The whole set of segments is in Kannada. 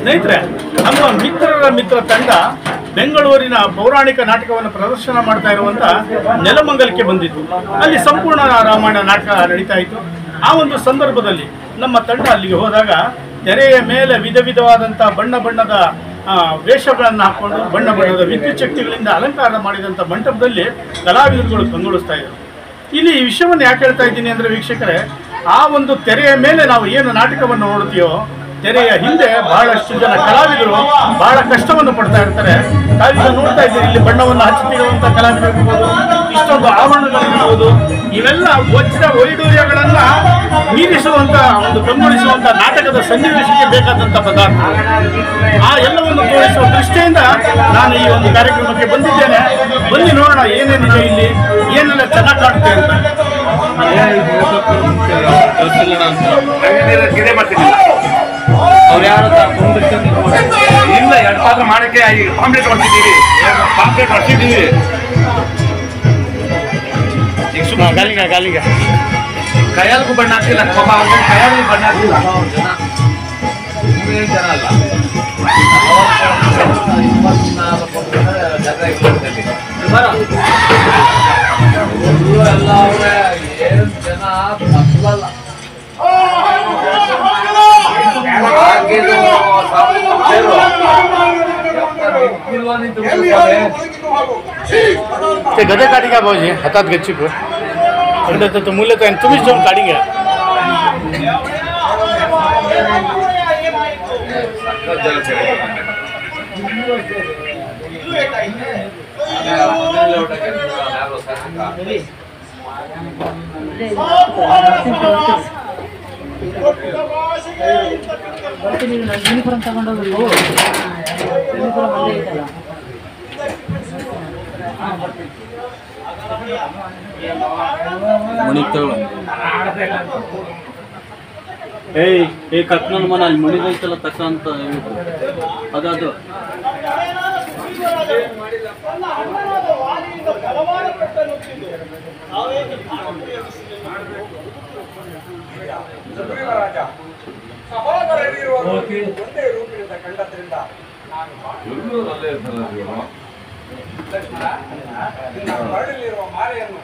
ಸ್ನೇಹಿತರೆ, ನಮ್ಮ ಮಿತ್ರರ ಮಿತ್ರ ತಂಡ ಬೆಂಗಳೂರಿನ ಪೌರಾಣಿಕ ನಾಟಕವನ್ನು ಪ್ರದರ್ಶನ ಮಾಡ್ತಾ ಇರುವಂಥ ನೆಲಮಂಗಲಕ್ಕೆ ಬಂದಿತ್ತು. ಅಲ್ಲಿ ಸಂಪೂರ್ಣ ರಾಮಾಯಣ ನಾಟಕ ನಡೀತಾ ಇತ್ತು. ಆ ಒಂದು ಸಂದರ್ಭದಲ್ಲಿ ನಮ್ಮ ತಂಡ ಅಲ್ಲಿಗೆ ಹೋದಾಗ ತೆರೆಯ ಮೇಲೆ ವಿಧ ವಿಧವಾದಂಥ ಬಣ್ಣ ಬಣ್ಣದ ವೇಷಗಳನ್ನು ಹಾಕ್ಕೊಂಡು ಬಣ್ಣ ಬಣ್ಣದ ವಿದ್ಯುತ್ ಶಕ್ತಿಗಳಿಂದ ಅಲಂಕಾರ ಮಾಡಿದಂಥ ಮಂಟಪದಲ್ಲಿ ಕಲಾವಿದರುಗಳು ಕಂಗೊಳಿಸ್ತಾ ಇದ್ದರು. ಇಲ್ಲಿ ಈ ವಿಷಯವನ್ನು ಯಾಕೆ ಹೇಳ್ತಾ ಇದ್ದೀನಿ ಅಂದರೆ ವೀಕ್ಷಕರೇ, ಆ ಒಂದು ತೆರೆಯ ಮೇಲೆ ನಾವು ಏನು ನಾಟಕವನ್ನು ನೋಡ್ತೀವೋ ತೆರೆಯ ಹಿಂದೆ ಬಹಳಷ್ಟು ಜನ ಕಲಾವಿದರು ಬಹಳ ಕಷ್ಟವನ್ನು ಪಡ್ತಾ ಇರ್ತಾರೆ. ತಾವೀಗ ನೋಡ್ತಾ ಇದ್ದೀರಿ, ಇಲ್ಲಿ ಬಣ್ಣವನ್ನು ಹಚ್ಚುತ್ತಿರುವಂಥ ಕಲಾವಿದರು ಇರ್ಬೋದು, ಇಷ್ಟೊಂದು ಆವರಣಗಳಿರ್ಬೋದು, ಇವೆಲ್ಲ ವಜ್ರ ವೈಡೂರ್ಯಗಳನ್ನು ಮೀರಿಸುವಂಥ ಒಂದು ಕಂಗೊಳಿಸುವಂಥ ನಾಟಕದ ಸನ್ನಿವೇಶಕ್ಕೆ ಬೇಕಾದಂಥ ಪದಾರ್ಥ. ಆ ಎಲ್ಲವನ್ನು ತೋರಿಸುವ ದೃಷ್ಟಿಯಿಂದ ನಾನು ಈ ಒಂದು ಕಾರ್ಯಕ್ರಮಕ್ಕೆ ಬಂದಿದ್ದೇನೆ. ಬನ್ನಿ ನೋಡೋಣ ಏನೇನಿದೆ ಇಲ್ಲಿ, ಏನೆಲ್ಲ ಚೆನ್ನಾಗಿ ಕಾಣುತ್ತೆ ಅಂತ. ಅವ್ರು ಯಾರು ಇಲ್ಲ, 2 ಪಾತ್ರ ಮಾಡಕ್ಕೆ ಪಾಂಪ್ಲೆಟ್ ಹೊಡ್ತಿದ್ದೀವಿ, ಪಾಂಪ್ಲೆಟ್ ಹೊಡ್ತಿದ್ದೀವಿ. ಗಾಲಿಗ ಕೈಯಾಲ್ಗೂ ಬಣ್ಣ ಹಾಕ್ತಿಲ್ಲ, ಕೈಯಾಲ್ಗೂ ಬಣ್ಣ ಹಾಕ್ತಿಲ್ಲ. ಜನ ಅಲ್ಲ, ಎಲ್ಲ ಅವ್ರೆ ಏನು ಜನ ಮಕ್ಕಳಲ್ಲ. गधे काढी भाऊजी हातात गच्ची तो मूल्य तर तुम्हीच जाऊन काढी घ्या. ಯೂನಿಫಾರ್ಮ್ ತಗೊಂಡೋಗ್ರಿ. ಯೂನಿಫಾರ್ಮ್ ಅಲ್ಲೇ ಐತಲ್ಲ. ಏ ಕತ್ನಲ್ ಮನ ಅಲ್ಲಿ ಮಣಿದೈತಲ್ಲ ತಕ್ಕ ಅಂತ ಅದು ಒಂದೇ ರೂಪಿನಿಂದ ಕಂಡದ್ರಿಂದ ಹೊರಡಲಿರುವ ಮಾಲೆಯನ್ನು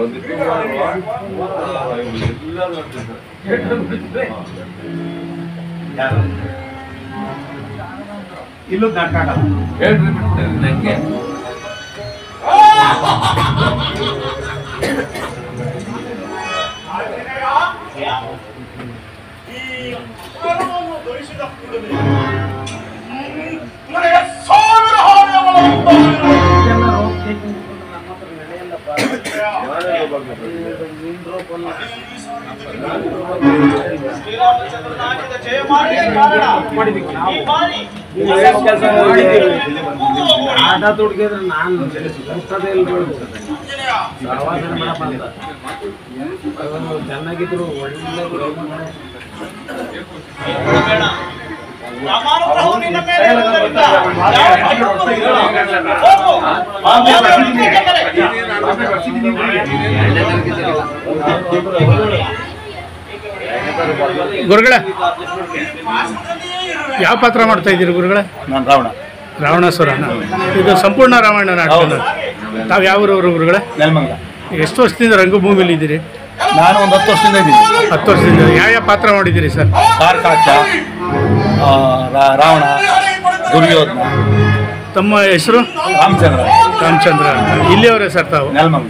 ಇಲ್ಲೂ ನಾಟಕ ಹೇಳ್ರಿ ಬಿಡ್ತೇನೆ ನಂಗೆ. ಆಟ ತುಡ್ಕಿದ್ರೆ ನಾನು ಚೆನ್ನಾಗಿದ್ರು ಒಳ್ಳೆ ಗುರುಗಳೇ, ಯಾವ ಪಾತ್ರ ಮಾಡ್ತಾ ಇದ್ದೀರಿ ಗುರುಗಳೇ? ನಾನು ರಾವಣ, ರಾವಣಾಸುರನ. ಇದು ಸಂಪೂರ್ಣ ರಾಮಾಯಣ ನಾಟಕ. ತಾವು ಯಾವ ಊರವರು ಗುರುಗಳೇ? ನೆಲಮಂಗಲ. ಎಷ್ಟು ವರ್ಷದಿಂದ ರಂಗಭೂಮಿಯಲ್ಲಿ ಇದ್ದೀರಿ? ನಾನು ಒಂದು 10 ವರ್ಷದಿಂದ ಇದ್ದೀನಿ. 10 ವರ್ಷದಿಂದ ಯಾವ ಪಾತ್ರ ಮಾಡಿದ್ದೀರಿ ಸರ್? ಕಾರ್ಕಾಚ, ರಾವಣ, ದುರ್ಯೋಧನ. ತಮ್ಮ ಹೆಸರು? ರಾಮಚಂದ್ರ. ರಾಮಚಂದ್ರ. ಇಲ್ಲಿಯವರೇ ಸರ್ ತಾವು? ನೆಲಮಂಗಲ.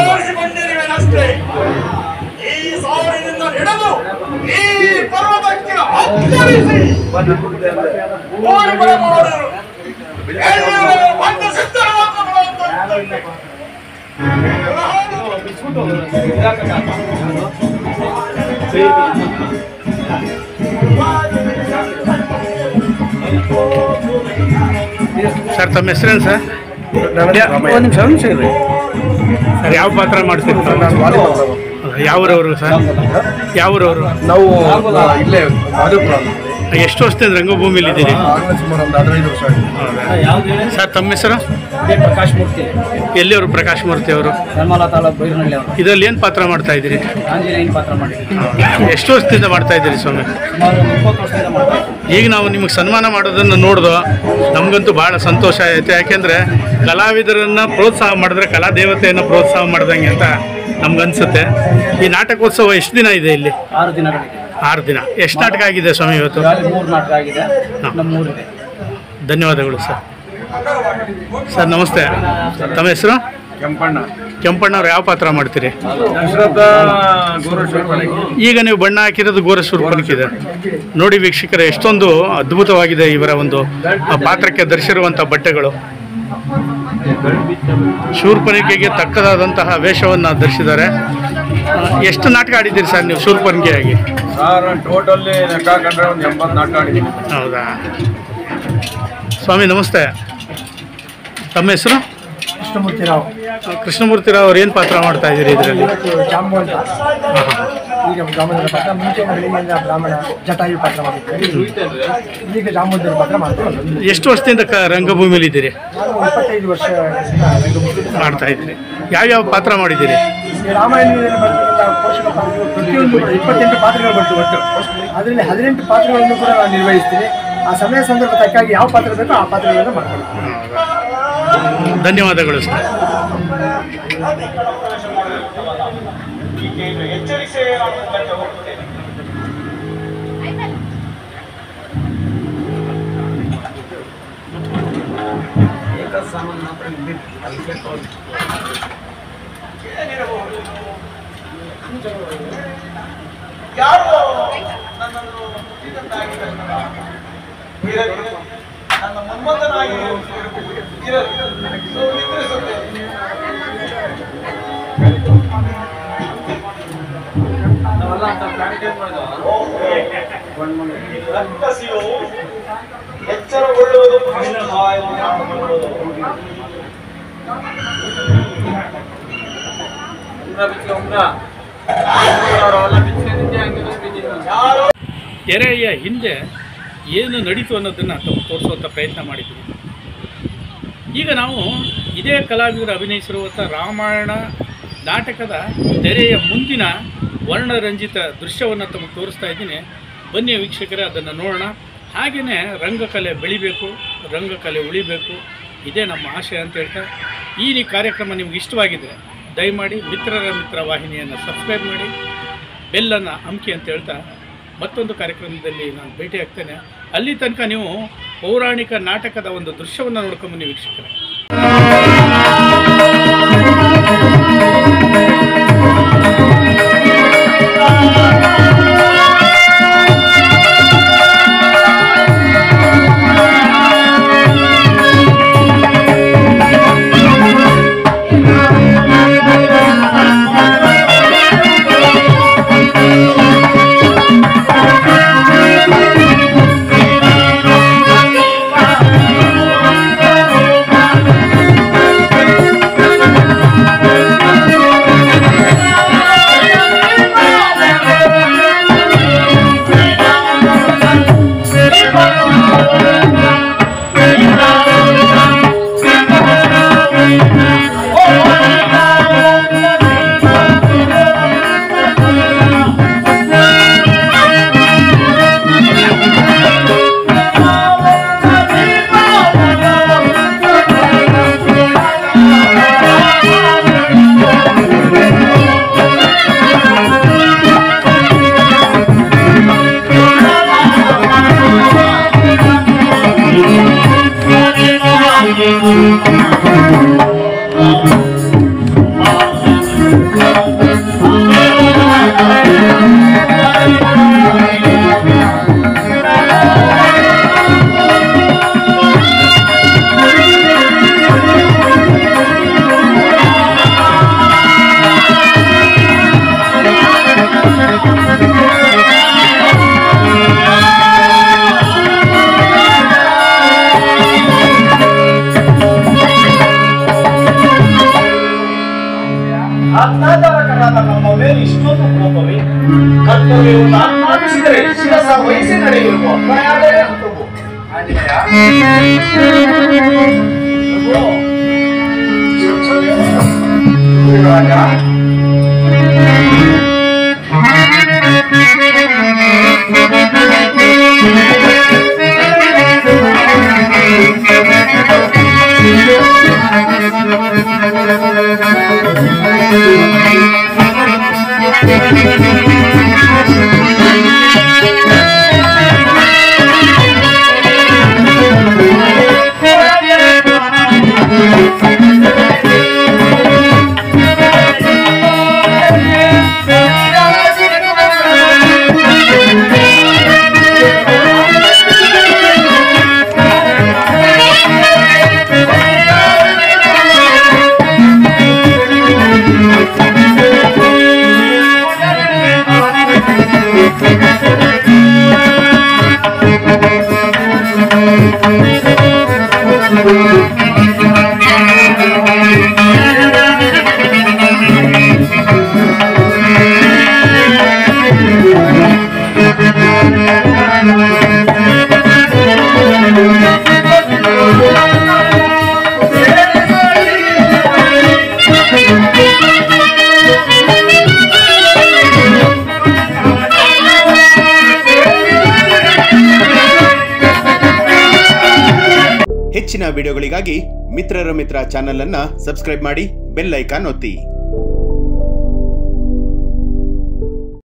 ಸರ್ ತಮ್ಮ ಹೆಸರೇನು ಸರ್? ಒಂದು ನಿಮಿಷ ಇರ್ರಿ ಸರ್, ಯಾವ ಪಾತ್ರ ಮಾಡ್ತಿರ್ತಾರೆ? ಯಾವೂರವರು ಸರ್? ಯಾವೂರವರು? ನಾವು ಇಲ್ಲೇ ಮಾದೇವಪುರ. ಎಷ್ಟು ವರ್ಷದಿಂದ ರಂಗಭೂಮಿಯಲ್ಲಿ ಇದ್ದೀರಿ? ಸುಮಾರು ಒಂದು 15 ವರ್ಷ ಆಗಿದೆ. ಸರ್ ತಮ್ಮ ಹೆಸರು? ಪ್ರಕಾಶ್ ಮೂರ್ತಿ, ಎಲ್ಲಿಯವರು? ಪ್ರಕಾಶ್ ಮೂರ್ತಿ ಅವರು. ನಿರ್ಮಲಾ ತಾಲೂಕು ಬೈರನಹಳ್ಳಿ ಅವರು. ಇದರಲ್ಲಿ ಏನು ಪಾತ್ರ ಮಾಡ್ತಾ ಇದ್ದೀರಿ? ಆಂಜನೇಯನ ಪಾತ್ರ ಮಾಡಿದ್ದೀವಿ. ಎಷ್ಟು ವರ್ಷದಿಂದ ಮಾಡ್ತಾ ಇದ್ದೀರಿ ಸ್ವಾಮಿ? ಸುಮಾರು 20 ವರ್ಷದಿಂದ ಮಾಡ್ತಾ ಇದ್ದೀವಿ. ಈಗ ನಾವು ನಿಮಗೆ ಸನ್ಮಾನ ಮಾಡೋದನ್ನು ನೋಡಿದೋ ನಮಗಂತೂ ಭಾಳ ಸಂತೋಷ ಆಯಿತು. ಯಾಕೆಂದರೆ ಕಲಾವಿದರನ್ನು ಪ್ರೋತ್ಸಾಹ ಮಾಡಿದ್ರೆ ಕಲಾ ದೇವತೆಯನ್ನು ಪ್ರೋತ್ಸಾಹ ಮಾಡ್ದಂಗೆ ಅಂತ ನಮ್ಗನ್ಸುತ್ತೆ. ಈ ನಾಟಕೋತ್ಸವ ಎಷ್ಟು ದಿನ ಇದೆ ಇಲ್ಲಿ? 6 ದಿನಗಳಿಗೆ. 6 ದಿನ. ಎಷ್ಟು ನಾಟಕ ಆಗಿದೆ ಸ್ವಾಮಿ ಇವತ್ತು? 3 ನಾಟಕ ಆಗಿದೆ, ನಮ್ಮ 3 ಇದೆ. ಧನ್ಯವಾದಗಳು ಸರ್. ಸರ್ ನಮಸ್ತೆ, ತಮ್ಮ ಹೆಸರು? ಕೆಂಪಣ್ಣವ್ರು ಯಾವ ಪಾತ್ರ ಮಾಡ್ತೀರಿ? ಈಗ ನೀವು ಬಣ್ಣ ಹಾಕಿರೋದು ಗೋರ ಶೂರ್ಪನಖಿದೆ. ನೋಡಿ ವೀಕ್ಷಕರೇ, ಎಷ್ಟೊಂದು ಅದ್ಭುತವಾಗಿದೆ ಇವರ ಒಂದು ಪಾತ್ರಕ್ಕೆ ಧರಿಸಿರುವಂಥ ಬಟ್ಟೆಗಳು. ಶೂರ್ಪನಖಿಗೆ ತಕ್ಕದಾದಂತಹ ವೇಷವನ್ನು ಧರಿಸಿದ್ದಾರೆ. ಎಷ್ಟು ನಾಟಕ ಆಡಿದ್ದೀರಿ ಸರ್ ನೀವು ಶೂರ್ಪನಖಿಯಾಗಿ? ಟೋಟಲ್ಲಿ ಲೆಕ್ಕ ಹಾಕೊಂಡ್ರೆ ಒಂದು 80 ನಾಟಕ ಆಡಿದ್ದೀನಿ. ಹೌದಾ ಸ್ವಾಮಿ ನಮಸ್ತೆ, ತಮ್ಮ ಹೆಸರು? ಕೃಷ್ಣಮೂರ್ತಿ ರಾವ್ ಅವ್ರು ಏನು ಪಾತ್ರ ಮಾಡ್ತಾ ಇದ್ದೀರಿ ಇದರಲ್ಲಿ? ಜಾಂಬು ಅಂತ ಈಗ ಜಾಮೂನ್ ಪಾತ್ರ, ಮುಂಚೆ ಬೆಳಿಗ್ಗೆಯಿಂದ ಬ್ರಾಹ್ಮಣ ಜಟಾಯು ಪಾತ್ರ ಮಾಡಿದ್ದೀವಿ. ಈಗ ಜಾಮೂನ್ ಪಾತ್ರ ಮಾಡ್ತೀವಿ. ಎಷ್ಟು ವರ್ಷದಿಂದ ರಂಗಭೂಮಿಯಲ್ಲಿ ಇದ್ದೀರಿ? ನಾನು 25 ವರ್ಷ ಮಾಡ್ತಾ ಇದ್ದೀರಿ. ಯಾವ್ಯಾವ ಪಾತ್ರ ಮಾಡಿದ್ದೀರಿ? ರಾಮಾಯಣದಲ್ಲಿ ಬರ್ತಕ್ಕಂಥ ಪೋಷಕ ಪಾತ್ರಗಳು ಪ್ರತಿಯೊಂದು 28 ಪಾತ್ರಗಳು ಬರ್ತವೆ ಒಟ್ಟು. ಅದರಲ್ಲಿ 18 ಪಾತ್ರಗಳನ್ನು ಕೂಡ ನಾನು ನಿರ್ವಹಿಸ್ತೀನಿ. ಆ ಸಮಯ ಸಂದರ್ಭ ತಕ್ಕಾಗಿ ಯಾವ ಪಾತ್ರ ಬೇಕೋ ಆ ಪಾತ್ರಗಳನ್ನು ಮಾಡ್ತೀನಿ. ಧನ್ಯವಾದಗಳು ಸರ್. ನನ್ನ ಮನ್ಮಥನಾಗಿ ರಕ್ಕಸಿಯು ಎಚ್ಚರಗೊಳ್ಳುವುದು ಎರೆಯ ಹಿಂದೆ ಏನು ನಡೀತು ಅನ್ನೋದನ್ನು ತೋರಿಸುವಂಥ ಪ್ರಯತ್ನ ಮಾಡಿದ್ದೀವಿ. ಈಗ ನಾವು ಇದೇ ಕಲಾವಿದರು ಅಭಿನಯಿಸಿರುವಂಥ ರಾಮಾಯಣ ನಾಟಕದ ತೆರೆಯ ಮುಂದಿನ ವರ್ಣರಂಜಿತ ದೃಶ್ಯವನ್ನು ತಮಗೆ ತೋರಿಸ್ತಾ ಇದ್ದೀನಿ. ಬನ್ನಿ ವೀಕ್ಷಕರೇ, ಅದನ್ನು ನೋಡೋಣ. ಹಾಗೆಯೇ ರಂಗಕಲೆ ಬೆಳಿಬೇಕು, ರಂಗಕಲೆ ಉಳಿಬೇಕು, ಇದೇ ನಮ್ಮ ಆಶಯ ಅಂತ ಹೇಳ್ತಾ, ಈ ಕಾರ್ಯಕ್ರಮ ನಿಮ್ಗೆ ಇಷ್ಟವಾಗಿದ್ದರೆ ದಯಮಾಡಿ ಮಿತ್ರರ ಮಿತ್ರ ವಾಹಿನಿಯನ್ನು ಸಬ್ಸ್ಕ್ರೈಬ್ ಮಾಡಿ, ಬೆಲ್ಲನ್ನು ಅಮ್ಕಿ ಅಂತ ಹೇಳ್ತಾ ಮತ್ತೊಂದು ಕಾರ್ಯಕ್ರಮದಲ್ಲಿ ನಾನು ಭೇಟಿ ಆಗ್ತೇನೆ. ಅಲ್ಲಿ ತನಕ ನೀವು ಪೌರಾಣಿಕ ನಾಟಕದ ಒಂದು ದೃಶ್ಯವನ್ನು ನೋಡ್ಕೊಂಬನ್ನಿ ವೀಕ್ಷಕರೇ. ಆಜ್ಞಾಧಾರಕರಾದ ನಮ್ಮ ಮೇಲೆ ಇಷ್ಟೊಂದು ಕೋಪವೇ? ಕರ್ತವ್ಯವನ್ನು ಆಜ್ಞಾಪಿಸಿದರೆ ಶಿರಸ ವಹಿಸಿ ನಡೆಯುವ ಮರ್ಯಾದೆ ಅಂತವು. ರಾಜ ಹೆಚ್ಚಿನ ವಿಡಿಯೋಗಳಿಗಾಗಿ ಮಿತ್ರರ ಮಿತ್ರ ಚಾನೆಲ್ ಅನ್ನು ಸಬ್ಸ್ಕ್ರೈಬ್ ಮಾಡಿ, ಬೆಲ್ ಐಕಾನ್ ಒತ್ತಿ.